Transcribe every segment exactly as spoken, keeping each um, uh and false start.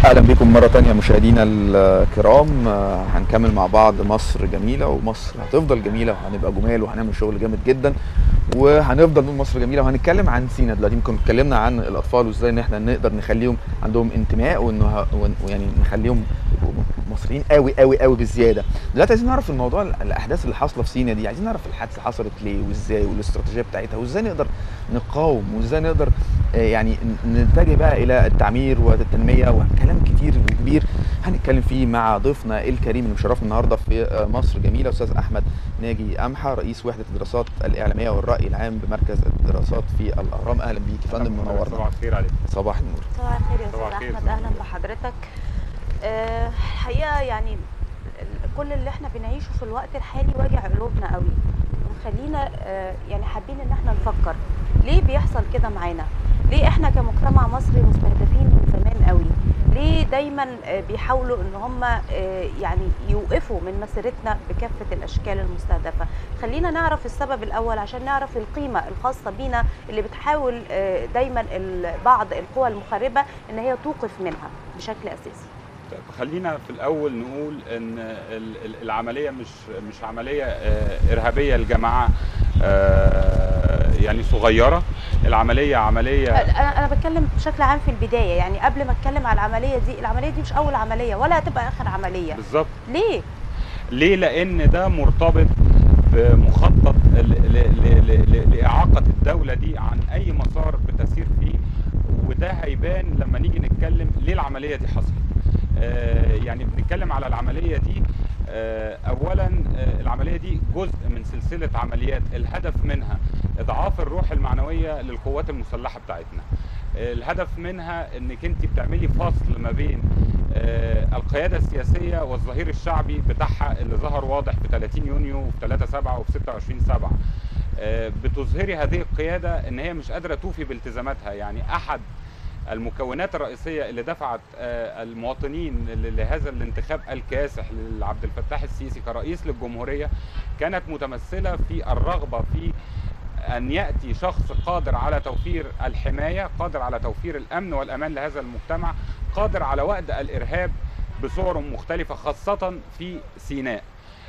اهلا بكم مره تانية مشاهدينا الكرام. هنكمل مع بعض مصر جميله، ومصر هتفضل جميله، وهنبقى جمال، وهنعمل شغل جامد جدا، وهنفضل نقول مصر جميله. وهنتكلم عن سينا دلوقتي. يمكن اتكلمنا عن الاطفال وازاي ان احنا نقدر نخليهم عندهم انتماء، وانه ويعني نخليهم مصريين قوي قوي قوي بالزياده. دلوقتي عايزين نعرف الموضوع، الاحداث اللي حاصله في سينا دي، عايزين نعرف الحادثه حصلت ليه وازاي، والاستراتيجيه بتاعتها، وازاي نقدر نقاوم، وازاي نقدر يعني نتجه بقى الى التعمير والتنميه، وكلام كتير وكبير هنتكلم فيه مع ضيفنا الكريم اللي مشرفنا النهارده في مصر جميله، استاذ احمد ناجي امحى، رئيس وحده الدراسات الاعلاميه والراي العام بمركز الدراسات في الاهرام. اهلا بيك يا فندم، منورنا. صباح الخير عليك. صباح النور. صباح الخير يا استاذ احمد، اهلا بحضرتك. أه الحقيقه يعني كل اللي احنا بنعيشه في الوقت الحالي واجع قلوبنا قوي، ومخلينا أه يعني حابين ان احنا نفكر ليه بيحصل كده معانا، ليه احنا كمجتمع مصري مستهدفين من زمان قوي، ليه دايما بيحاولوا ان هم يعني يوقفوا من مسيرتنا بكافه الاشكال المستهدفه. خلينا نعرف السبب الاول عشان نعرف القيمه الخاصه بينا اللي بتحاول دايما بعض القوى المخربه ان هي توقف منها بشكل اساسي. طيب خلينا في الاول نقول ان العمليه مش مش عمليه ارهابيه لجماعه يعني صغيره. العمليه عمليه، انا انا بتكلم بشكل عام في البدايه، يعني قبل ما اتكلم على العمليه دي، العمليه دي مش اول عمليه ولا هتبقى اخر عمليه. بالظبط. ليه؟ ليه؟ لان ده مرتبط بمخطط لاعاقه الدوله دي عن اي مسار بتسير فيه، وده هيبان لما نيجي نتكلم ليه العمليه دي حصلت. آه يعني بنتكلم على العمليه دي. آه اولا آه العمليه دي جزء من سلسله عمليات الهدف منها اضعاف الروح المعنويه للقوات المسلحه بتاعتنا. آه الهدف منها انك انت بتعملي فصل ما بين آه القياده السياسيه والظهير الشعبي بتاعها اللي ظهر واضح في ثلاثين يونيو وفي ثلاثة سبعة وفي ستة وعشرين سبعة. آه بتظهري هذه القياده ان هي مش قادره توفي بالتزاماتها. يعني احد المكونات الرئيسيه اللي دفعت المواطنين لهذا الانتخاب الكاسح لعبد الفتاح السيسي كرئيس للجمهوريه كانت متمثله في الرغبه في ان ياتي شخص قادر على توفير الحمايه، قادر على توفير الامن والامان لهذا المجتمع، قادر على وأد الارهاب بصور مختلفه خاصه في سيناء.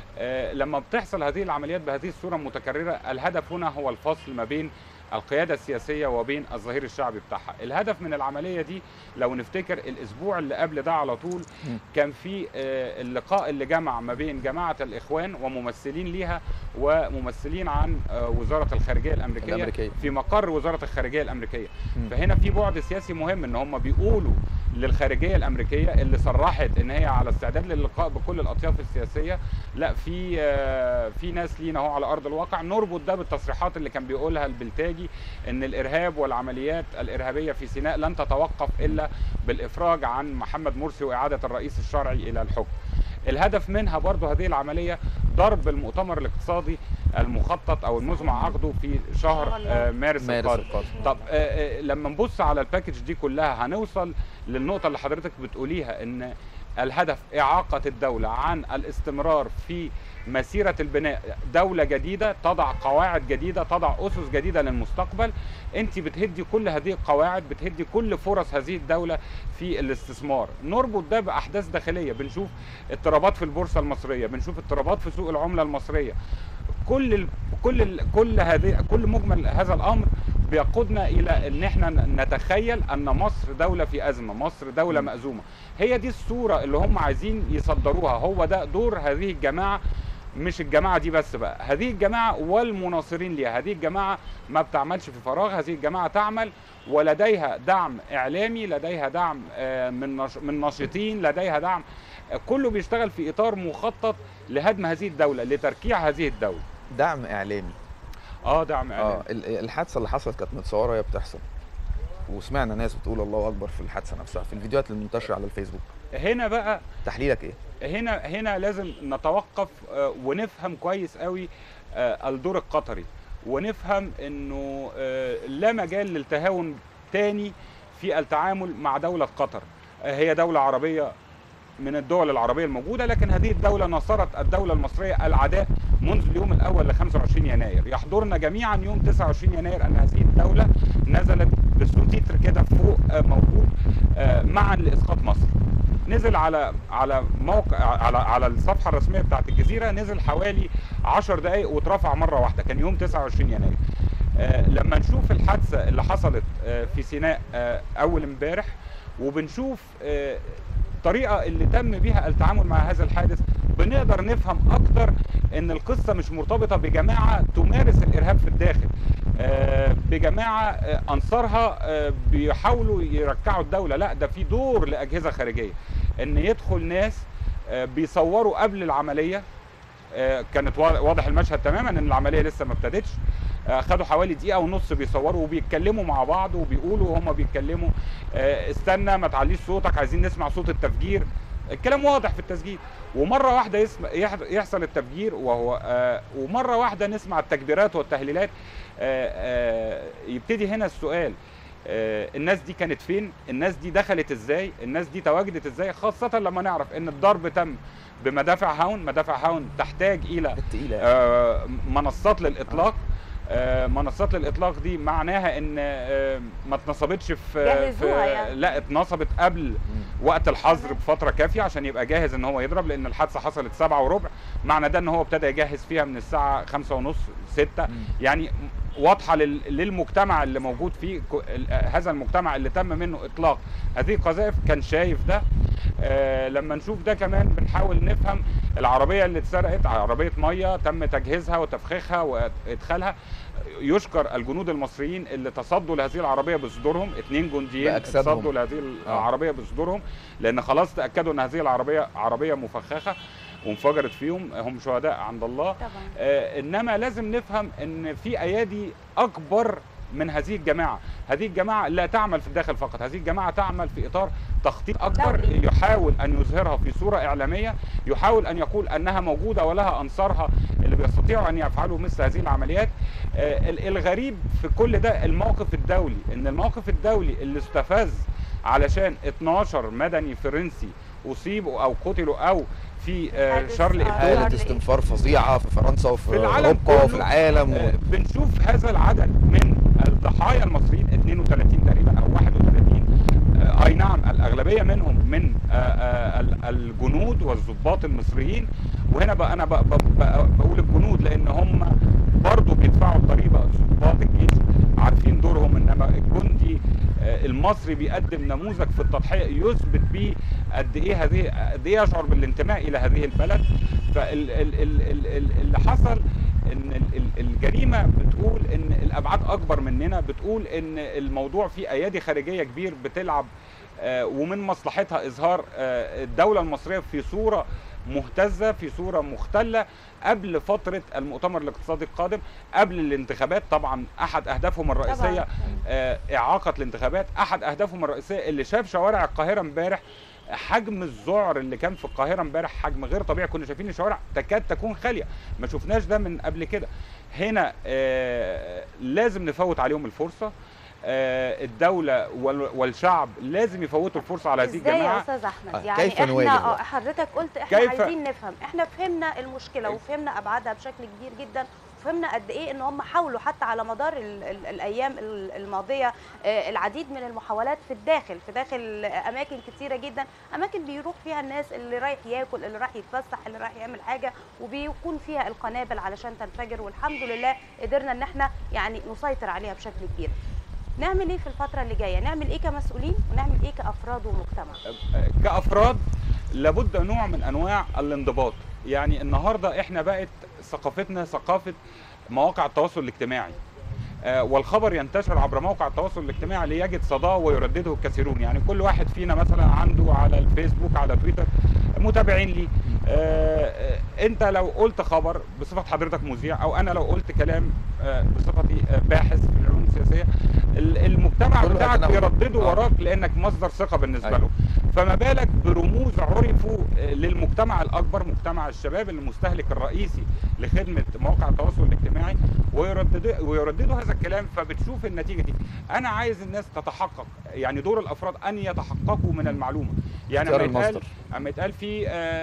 لما بتحصل هذه العمليات بهذه الصوره المتكرره، الهدف هنا هو الفصل ما بين القيادة السياسية وبين الظهير الشعبي بتاعها. الهدف من العملية دي لو نفتكر الأسبوع اللي قبل ده على طول كان في اللقاء اللي جمع ما بين جماعة الإخوان وممثلين ليها وممثلين عن وزارة الخارجية الأمريكية, الأمريكية في مقر وزارة الخارجية الأمريكية. فهنا في بعد سياسي مهم ان هم بيقولوا للخارجية الأمريكية اللي صرحت ان هي على استعداد للقاء بكل الأطياف السياسية، لا في في ناس لينا اهو على أرض الواقع. نربط ده بالتصريحات اللي كان بيقولها البلتاجي ان الارهاب والعمليات الارهابيه في سيناء لن تتوقف الا بالافراج عن محمد مرسي واعاده الرئيس الشرعي الى الحكم. الهدف منها برضو هذه العمليه ضرب المؤتمر الاقتصادي المخطط او المزمع عقده في شهر مارس القادم. طب لما نبص على الباكج دي كلها هنوصل للنقطه اللي حضرتك بتقوليها، ان الهدف اعاقه الدوله عن الاستمرار في مسيرة البناء دولة جديدة تضع قواعد جديدة، تضع أسس جديدة للمستقبل. أنت بتهدي كل هذه القواعد، بتهدي كل فرص هذه الدولة في الاستثمار. نربط ده بأحداث داخلية، بنشوف اضطرابات في البورصة المصرية، بنشوف اضطرابات في سوق العملة المصرية. كل ال كل ال كل هذه كل مجمل هذا الأمر بيقودنا إلى أن احنا نتخيل أن مصر دولة في أزمة، مصر دولة مأزومة. هي دي الصورة اللي هم عايزين يصدروها، هو ده دور هذه الجماعة. مش الجماعة دي بس بقى، هذه الجماعة والمناصرين ليها. هذه الجماعة ما بتعملش في فراغ، هذه الجماعة تعمل ولديها دعم إعلامي، لديها دعم من من ناشطين، لديها دعم، كله بيشتغل في إطار مخطط لهدم هذه الدولة، لتركيع هذه الدولة. دعم إعلامي. اه دعم إعلامي. اه الحادثة اللي حصلت كانت متصورة وهي بتحصل، وسمعنا ناس بتقول الله أكبر في الحادثة نفسها في الفيديوهات اللي منتشرة على الفيسبوك. هنا بقى تحليلك ايه؟ هنا هنا لازم نتوقف ونفهم كويس قوي الدور القطري، ونفهم انه لا مجال للتهاون تاني في التعامل مع دولة قطر. هي دولة عربية من الدول العربية الموجودة، لكن هذه الدولة نصرت الدولة المصرية العداء منذ اليوم الأول ل خمسة وعشرين يناير. يحضرنا جميعا يوم تسعة وعشرين يناير أن هذه الدولة نزلت بسوتيتر كده فوق موجود معا لإسقاط مصر. نزل على على موقع على على الصفحه الرسميه بتاعت الجزيره، نزل حوالي عشر دقائق واترفع مره واحده، كان يوم تسعة وعشرين يناير. آه لما نشوف الحادثه اللي حصلت آه في سيناء آه اول امبارح، وبنشوف آه الطريقه اللي تم بيها التعامل مع هذا الحادث، بنقدر نفهم اكتر ان القصه مش مرتبطه بجماعه تمارس الارهاب في الداخل، آه بجماعه آه انصارها آه بيحاولوا يركعوا الدوله، لا ده في دور لاجهزه خارجيه ان يدخل ناس آه بيصوروا قبل العمليه. آه كانت واضح المشهد تماما ان العمليه لسه ما ابتدتش، آه خدوا حوالي دقيقه ونص بيصوروا وبيتكلموا مع بعض وبيقولوا وهم بيتكلموا آه استنى ما تعليش صوتك، عايزين نسمع صوت التفجير. الكلام واضح في التسجيل، ومره واحده يسمع يحصل التفجير وهو آه ومره واحده نسمع التكبيرات والتهليلات. آه آه يبتدي هنا السؤال، آه الناس دي كانت فين؟ الناس دي دخلت ازاي؟ الناس دي تواجدت ازاي؟ خاصه لما نعرف ان الضرب تم بمدافع هاون، مدافع هاون تحتاج الى آه منصات للاطلاق. آه منصات للاطلاق دي معناها ان آه ما اتنصبتش في, في يعني. لا اتنصبت قبل وقت الحظر بفتره كافيه عشان يبقى جاهز ان هو يضرب، لان الحادثه حصلت سبعة وربع، معنى ده ان هو ابتدى يجهز فيها من الساعه خمسة ونص ستة. مم. يعني واضحه للمجتمع اللي موجود فيه، هذا المجتمع اللي تم منه اطلاق هذه القذائف كان شايف ده. آه لما نشوف ده كمان بنحاول نفهم العربيه اللي اتسرقت، عربيه ميه تم تجهيزها وتفخيخها وادخالها. يشكر الجنود المصريين اللي تصدوا لهذه العربيه بصدورهم، اثنين جنديين تصدوا لهذه العربيه بصدورهم، لان خلاص تاكدوا ان هذه العربيه عربيه مفخخه وانفجرت فيهم، هم شهداء عند الله طبعا. آه انما لازم نفهم ان في ايادي اكبر من هذه الجماعه، هذه الجماعه لا تعمل في الداخل فقط، هذه الجماعه تعمل في اطار تخطيط اكبر، يحاول ان يظهرها في صوره اعلاميه، يحاول ان يقول انها موجوده ولها انصارها اللي بيستطيعوا ان يفعلوا مثل هذه العمليات. آه الغريب في كل ده الموقف الدولي، ان الموقف الدولي اللي استفز علشان اتناشر مدني فرنسي اصيبوا او قتلوا او في آه شارل إبدو، حالة استنفار فظيعة في فرنسا وفي اوروبا وفي العالم. آه بنشوف هذا العدد من الضحايا المصريين اثنين وثلاثين تقريبا او واحد وثلاثين، آه اي نعم الاغلبيه منهم من آه آه الجنود والضباط المصريين، وهنا بقى انا بقى بقى بقول الجنود لان هم برضه بيدفعوا الضريبه، ضباط الجيش عارفين دورهم، انما الجندي آه المصري بيقدم نموذج في التضحيه يثبت بيه قد ايه هذه قد ايه يشعر بالانتماء الى هذه البلد. فاللي حصل ان الجريمه بتقول ان الابعاد اكبر مننا، بتقول ان الموضوع فيه ايادي خارجيه كبير بتلعب، آه ومن مصلحتها اظهار آه الدوله المصريه في صوره مهتزه، في صوره مختله قبل فتره المؤتمر الاقتصادي القادم، قبل الانتخابات. طبعا احد اهدافهم الرئيسيه آه اعاقه الانتخابات، احد اهدافهم الرئيسيه اللي شاف شوارع القاهره امبارح، حجم الذعر اللي كان في القاهره امبارح حجم غير طبيعي، كنا شايفين الشوارع تكاد تكون خاليه، ما شفناش ده من قبل كده. هنا آه لازم نفوت عليهم الفرصه، آه الدوله والشعب لازم يفوتوا الفرصه على هذه الجماعه. ازاي يا استاذ احمد؟ يعني كيف احنا حضرتك قلت احنا كيف عايزين نفهم، احنا فهمنا المشكله وفهمنا ابعادها بشكل كبير جدا، فهمنا قد ايه ان هم حاولوا حتى على مدار ال ال الايام الماضيه آه العديد من المحاولات في الداخل، في داخل اماكن كثيره جدا، اماكن بيروح فيها الناس اللي رايح ياكل، اللي رايح يتفسح، اللي رايح يعمل حاجه، وبيكون فيها القنابل علشان تنفجر، والحمد لله قدرنا ان احنا يعني نسيطر عليها بشكل كبير. نعمل ايه في الفتره اللي جايه؟ نعمل ايه كمسؤولين ونعمل ايه كافراد ومجتمع؟ كافراد لابد نوع من انواع الانضباط. يعني النهارده احنا بقت ثقافتنا ثقافه مواقع التواصل الاجتماعي، آه والخبر ينتشر عبر موقع التواصل الاجتماعي ليجد صداه ويردده الكثيرون. يعني كل واحد فينا مثلا عنده على الفيسبوك على تويتر متابعين ليه. آه انت لو قلت خبر بصفه حضرتك مذيع، او انا لو قلت كلام آه بصفتي آه باحث في العلوم السياسيه، المجتمع بتاعك بيردده وراك لانك مصدر ثقه بالنسبه له. فما بالك برموز عرفوا للمجتمع الاكبر، مجتمع الشباب المستهلك الرئيسي لخدمه مواقع التواصل الاجتماعي، ويرددوا ويرددوا هذا الكلام. فبتشوف النتيجه دي. انا عايز الناس تتحقق، يعني دور الافراد ان يتحققوا من المعلومه. يعني لما يتقال اما يتقال في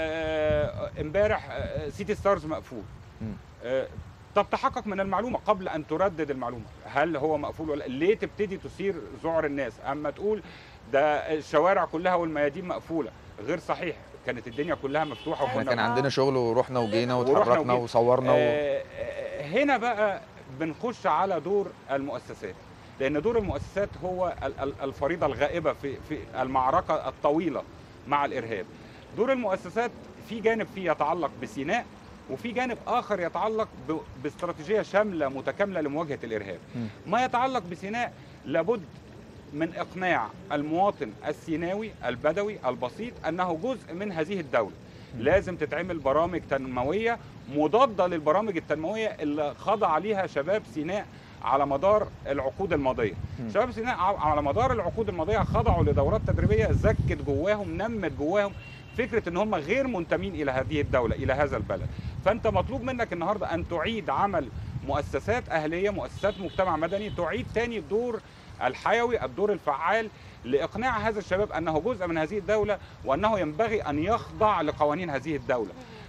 امبارح آه سيتي ستارز مقفول، آه طب تحقق من المعلومه قبل ان تردد المعلومه، هل هو مقفول ولا ليه تبتدي تثير ذعر الناس؟ اما تقول ده الشوارع كلها والميادين مقفوله، غير صحيح. كانت الدنيا كلها مفتوحه احنا وكنا كان عندنا شغل ورحنا وجينا ورحنا واتحركنا وجينا. وصورنا و... آه، آه، هنا بقى بنخش على دور المؤسسات، لان دور المؤسسات هو ال- ال- الفريضه الغائبه في في المعركه الطويله مع الارهاب. دور المؤسسات في جانب فيه يتعلق بسيناء، وفي جانب اخر يتعلق ب- باستراتيجيه شامله متكامله لمواجهه الارهاب. م. ما يتعلق بسيناء لابد من اقناع المواطن السيناوي البدوي البسيط انه جزء من هذه الدوله. لازم تتعمل برامج تنمويه مضاده للبرامج التنمويه اللي خضع عليها شباب سيناء على مدار العقود الماضيه. م. شباب سيناء ع- على مدار العقود الماضيه خضعوا لدورات تدريبيه زكت جواهم، نمت جواهم فكره ان هم غير منتمين الى هذه الدوله، الى هذا البلد. فانت مطلوب منك النهارده ان تعيد عمل مؤسسات اهليه، مؤسسات مجتمع مدني، تعيد تاني الدور الحيوي، الدور الفعال لاقناع هذا الشباب انه جزء من هذه الدوله، وانه ينبغي ان يخضع لقوانين هذه الدوله.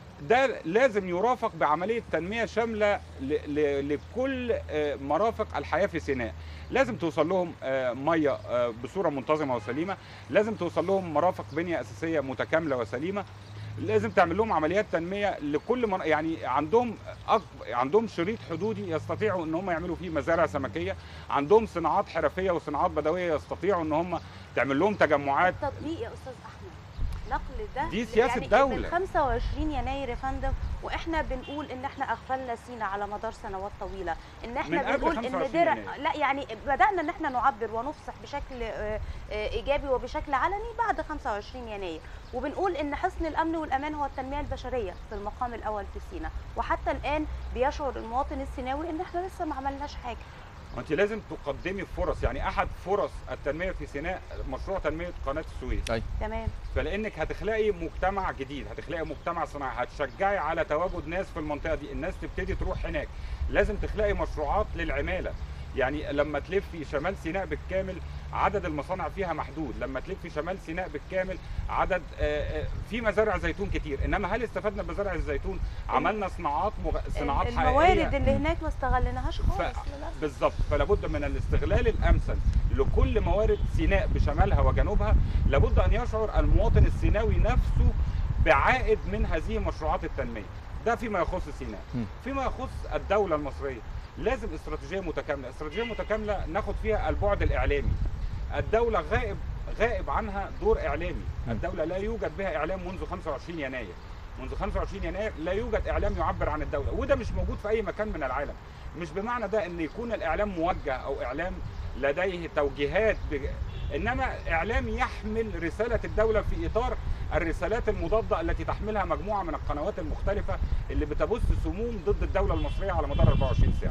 ده لازم يرافق بعمليه تنميه شامله ل- ل- لكل آه، مرافق الحياه في سيناء. لازم توصل لهم آه، ميه آه، بصوره منتظمه وسليمه، لازم توصل لهم مرافق بنيه اساسيه متكامله وسليمه، لازم تعمل لهم عمليات تنميه لكل من يعني عندهم أكبر عندهم شريط حدودي يستطيعوا ان هم يعملوا فيه مزارع سمكيه، عندهم صناعات حرفيه وصناعات بدويه يستطيعوا ان هم تعمل لهم تجمعات. التطبيق يا استاذ احمد، نقل ده دي سياسة يعني دولة. من خمسة وعشرين يناير يا فندم، واحنا بنقول ان احنا اغفلنا سينا على مدار سنوات طويله، ان احنا من قبل بنقول خمسة ان وعشرين درع يناير. لا يعني بدانا ان احنا نعبر ونفصح بشكل آه، آه، ايجابي وبشكل علني بعد خمسة وعشرين يناير، وبنقول ان حصن الامن والامان هو التنميه البشريه في المقام الاول في سينا، وحتى الان بيشعر المواطن السيناوي ان احنا لسه ما عملناش حاجه. انت لازم تقدمي فرص، يعني احد فرص التنميه في سيناء مشروع تنميه قناه السويس. أي. تمام. فلانك هتخلقي مجتمع جديد، هتخلقي مجتمع صناعي، هتشجعي على تواجد ناس في المنطقه دي، الناس تبتدي تروح هناك. لازم تخلقي مشروعات للعماله، يعني لما تلفي شمال سيناء بالكامل عدد المصانع فيها محدود، لما تلفي شمال سيناء بالكامل عدد آه، آه، في مزارع زيتون كتير، انما هل استفدنا بمزارع الزيتون؟ عملنا صناعات مغ... صناعات حقيقيه. الموارد اللي هناك ما استغلناهاش خالص ف... للأسف. بالظبط، فلا بد من الاستغلال الامثل لكل موارد سيناء بشمالها وجنوبها. لابد ان يشعر المواطن السيناوي نفسه بعائد من هذه مشروعات التنميه. ده فيما يخص سيناء. م. فيما يخص الدوله المصريه لازم استراتيجيه متكامله، استراتيجيه متكامله ناخد فيها البعد الاعلامي. الدوله غائب غائب عنها دور اعلامي، الدوله لا يوجد بها اعلام منذ خمسة وعشرين يناير. منذ خمسة وعشرين يناير لا يوجد اعلام يعبر عن الدوله، وده مش موجود في اي مكان من العالم. مش بمعنى ده ان يكون الاعلام موجه او اعلام لديه توجيهات ب... انما اعلام يحمل رساله الدوله في اطار الرسالات المضاده التي تحملها مجموعه من القنوات المختلفه اللي بتبث سموم ضد الدوله المصريه على مدار أربعة وعشرين ساعه.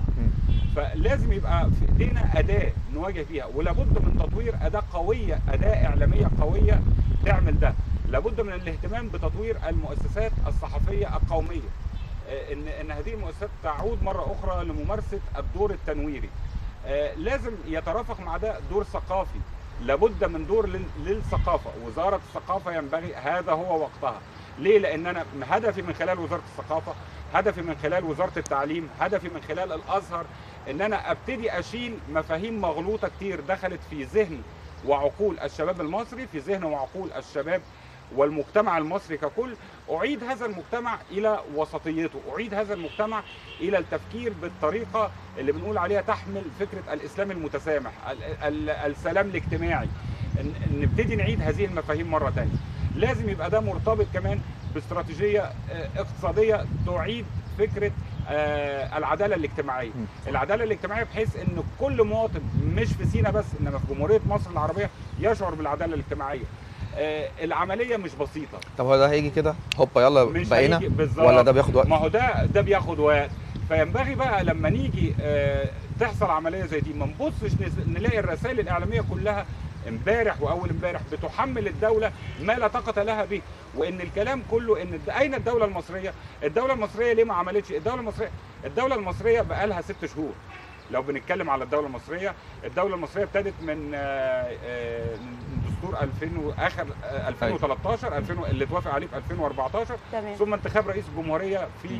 فلازم يبقى في ايدينا اداه نواجه بيها، ولابد من تطوير اداه قويه، اداه اعلاميه قويه تعمل ده. لابد من الاهتمام بتطوير المؤسسات الصحفيه القوميه، ان ان هذه المؤسسات تعود مره اخرى لممارسه الدور التنويري. لازم يترافق مع ده دور ثقافي، لابد من دور للثقافه، وزاره الثقافه ينبغي هذا هو وقتها. ليه؟ لان انا هدفي من خلال وزاره الثقافه، هدفي من خلال وزاره التعليم، هدفي من خلال الازهر ان انا ابتدي اشيل مفاهيم مغلوطه كتير دخلت في ذهن وعقول الشباب المصري، في ذهن وعقول الشباب والمجتمع المصري ككل. أعيد هذا المجتمع إلى وسطيته، أعيد هذا المجتمع إلى التفكير بالطريقة اللي بنقول عليها تحمل فكرة الإسلام المتسامح، السلام الاجتماعي. نبتدي نعيد هذه المفاهيم مرة تانية. لازم يبقى ده مرتبط كمان باستراتيجية اقتصادية تعيد فكرة العدالة الاجتماعية. العدالة الاجتماعية بحيث ان كل مواطن مش في سينا بس، انما في جمهورية مصر العربية يشعر بالعدالة الاجتماعية. آه العمليه مش بسيطه. طب هو ده هيجي كده هوبا يلا بقينا، ولا ده بياخد وقت؟ ما هو ده ده بياخد وقت. فينبغي بقى لما نيجي آه تحصل عمليه زي دي ما نبصش نلاقي الرسائل الاعلاميه كلها امبارح واول امبارح بتحمل الدوله ما لا طاقه لها به، وان الكلام كله ان اين الدوله المصريه؟ الدوله المصريه ليه ما عملتش؟ الدوله المصريه الدوله المصريه بقى لها ست شهور. لو بنتكلم على الدوله المصريه، الدوله المصريه ابتدت من آه آه دستور ألفين واخر ألفين وتلتاشر ألفين اللي اتوافق عليه في ألفين وأربعتاشر، تمام. ثم انتخاب رئيس الجمهوريه في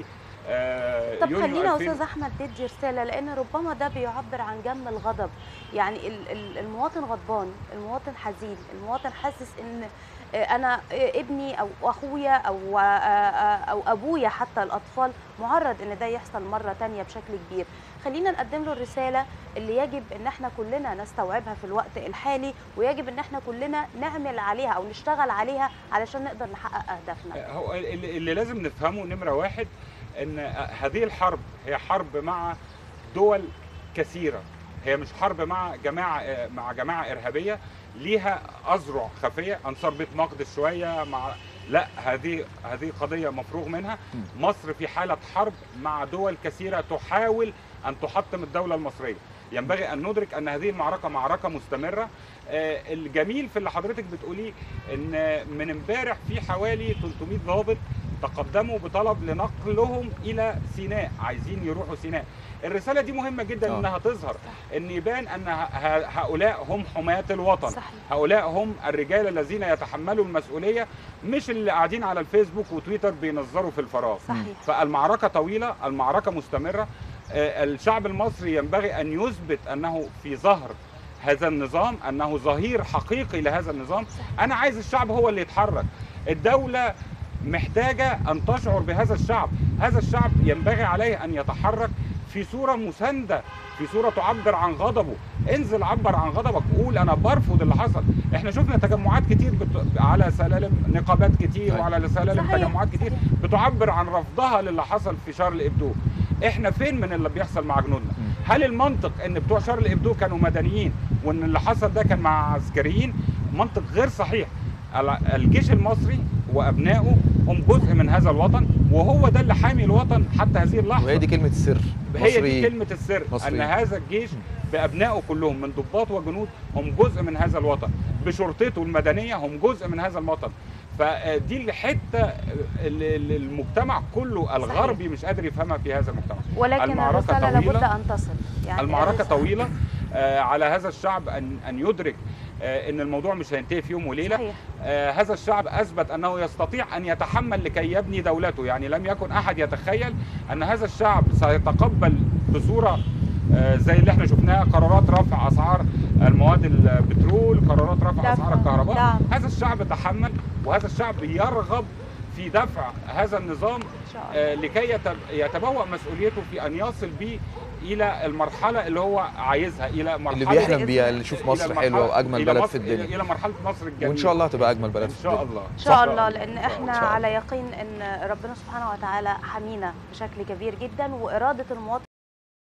آه، طب يونيو خلينا يا ألفين. استاذ احمد تدي رساله، لان ربما ده بيعبر عن جم الغضب. يعني ال- ال- المواطن غضبان، المواطن حزين، المواطن حاسس ان آه، انا آه، ابني او اخويا او آه، آه، او ابويا، حتى الاطفال معرض ان ده يحصل مره تانية بشكل كبير. خلينا نقدم له الرساله اللي يجب ان احنا كلنا نستوعبها في الوقت الحالي، ويجب ان احنا كلنا نعمل عليها او نشتغل عليها علشان نقدر نحقق اهدافنا. هو اللي اللي لازم نفهمه نمرة واحد ان هذه الحرب هي حرب مع دول كثيرة، هي مش حرب مع جماعة مع جماعة إرهابية ليها أذرع خفية، أنصار بيت مقدس شوية مع، لا، هذه هذه قضية مفروغ منها. مصر في حالة حرب مع دول كثيرة تحاول أن تحطم الدولة المصرية. ينبغي أن ندرك أن هذه المعركة معركة مستمرة. آه، الجميل في اللي حضرتك بتقوليه ان من امبارح في حوالي ثلاثمائة ضابط تقدموا بطلب لنقلهم الى سيناء، عايزين يروحوا سيناء. الرساله دي مهمه جدا آه. انها تظهر، ان يبان ان ه- هؤلاء هم حماة الوطن. صحيح. هؤلاء هم الرجال الذين يتحملوا المسؤوليه، مش اللي قاعدين على الفيسبوك وتويتر بينظروا في الفراغ. صحيح. فالمعركه طويله، المعركه مستمره. آه، الشعب المصري ينبغي ان يثبت انه في ظهر هذا النظام، انه ظهير حقيقي لهذا النظام. انا عايز الشعب هو اللي يتحرك. الدولة محتاجة ان تشعر بهذا الشعب. هذا الشعب ينبغي عليه ان يتحرك في صورة مساندة، في صورة تعبر عن غضبه. انزل عبر عن غضبك، قول انا برفض اللي حصل. احنا شفنا تجمعات كتير بت... على سلالم نقابات كتير صحيح. وعلى سلالم صحيح. تجمعات كتير بتعبر عن رفضها للي حصل في شارل ابدو. احنا فين من اللي بيحصل مع جنودنا؟ هل المنطق ان بتوع شارل ابدو كانوا مدنيين وان اللي حصل ده كان مع عسكريين؟ منطق غير صحيح. الجيش المصري وابنائه هم جزء من هذا الوطن، وهو ده اللي حامي الوطن حتى هذه اللحظه. وهي دي كلمه السر. هي دي مصريين. كلمه السر، مصريين. ان هذا الجيش بابنائه كلهم من ضباط وجنود هم جزء من هذا الوطن، بشرطته المدنيه هم جزء من هذا الوطن. فدي الحته اللي المجتمع كله الغربي مش قادر يفهمها في هذا المجتمع. ولكن المعركة الرساله طويلة. لابد ان تصل. يعني المعركة الرسالة- طويلة. آه، على هذا الشعب ان ان يدرك آه، ان الموضوع مش هينتهي في يوم وليله. صحيح. آه، هذا الشعب اثبت انه يستطيع ان يتحمل لكي يبني دولته. يعني لم يكن احد يتخيل ان هذا الشعب سيتقبل بصوره آه، زي اللي احنا شفناها، قرارات رفع اسعار المواد البترول، قرارات رفع دفع. اسعار الكهرباء. دعم. هذا الشعب تحمل، وهذا الشعب يرغب في دفع هذا النظام إن شاء الله. آه، لكي يتب- يتبوأ مسؤوليته في ان يصل به الى المرحله اللي هو عايزها، الى مرحله اللي بيحلم بإذن بيها، الله. اللي يشوف إلى مصر المرحلة- حلوه واجمل إلى بلد مصر- في الدنيا. الى مرحله مصر الجميله. وان شاء الله هتبقى اجمل بلد ان في شاء الدنيا. الله. ان شاء الله، لان إن احنا شاء الله. على يقين ان ربنا سبحانه وتعالى حمينا بشكل كبير جدا، واراده المواطن